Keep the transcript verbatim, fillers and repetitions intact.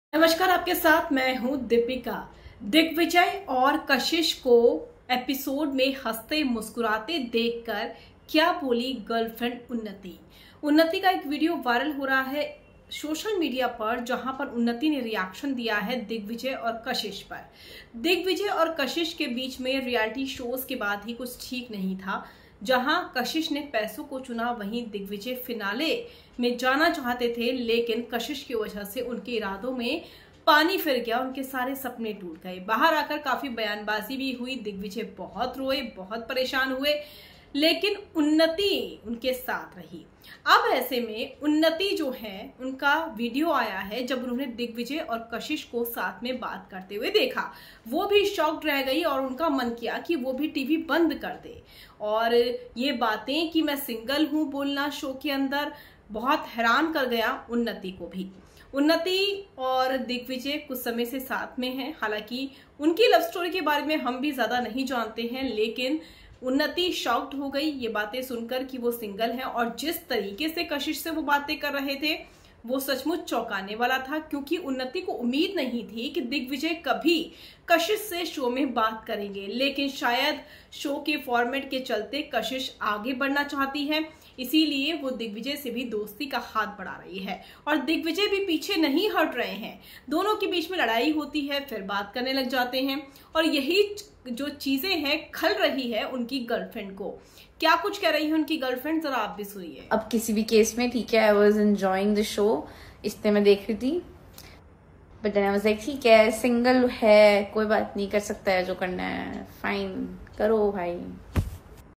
नमस्कार, आपके साथ मैं हूं दीपिका। दिग्विजय और कशिश को एपिसोड में हंसते मुस्कुराते देखकर क्या बोली गर्लफ्रेंड उन्नति। उन्नति का एक वीडियो वायरल हो रहा है सोशल मीडिया पर, जहां पर उन्नति ने रिएक्शन दिया है दिग्विजय और कशिश पर। दिग्विजय और कशिश के बीच में रियलिटी शोज के बाद ही कुछ ठीक नहीं था। जहां कशिश ने पैसों को चुना, वहीं दिग्विजय फिनाले में जाना चाहते थे, लेकिन कशिश की वजह से उनके इरादों में पानी फिर गया, उनके सारे सपने टूट गए। बाहर आकर काफी बयानबाजी भी हुई, दिग्विजय बहुत रोए, बहुत परेशान हुए, लेकिन उन्नति उनके साथ रही। अब ऐसे में उन्नति जो है, उनका वीडियो आया है जब उन्होंने दिग्विजय और कशिश को साथ में बात करते हुए देखा। वो भी शॉक्ड रह गई और उनका मन किया कि वो भी टीवी बंद कर दे। और ये बातें कि मैं सिंगल हूं बोलना शो के अंदर बहुत हैरान कर गया उन्नति को भी। उन्नति और दिग्विजय कुछ समय से साथ में हैं। हालांकि उनकी लव स्टोरी के बारे में हम भी ज्यादा नहीं जानते हैं, लेकिन उन्नति शॉक्ड हो गई ये बातें सुनकर कि वो सिंगल है। और जिस तरीके से कशिश से वो बातें कर रहे थे वो सचमुच चौंकाने वाला था, क्योंकि उन्नति को उम्मीद नहीं थी कि दिग्विजय कभी कशिश से शो में बात करेंगे। लेकिन शायद शो के फॉर्मेट के चलते कशिश आगे बढ़ना चाहती है, इसीलिए वो दिग्विजय से भी दोस्ती का हाथ बढ़ा रही है। और दिग्विजय भी पीछे नहीं हट रहे हैं। दोनों के बीच में लड़ाई होती है, फिर बात करने लग जाते हैं, और यही जो चीजें हैं खल रही है उनकी गर्लफ्रेंड को। क्या कुछ कह रही है उनकी गर्लफ्रेंड, जरा आप भी सुनिए। अब किसी भी केस में ठीक है, I was enjoying the show, इसलिए मैं देख रही थी। But then I was like ठीक है, सिंगल है, कोई बात नहीं, कर सकता है जो करना है, फाइन करो भाई।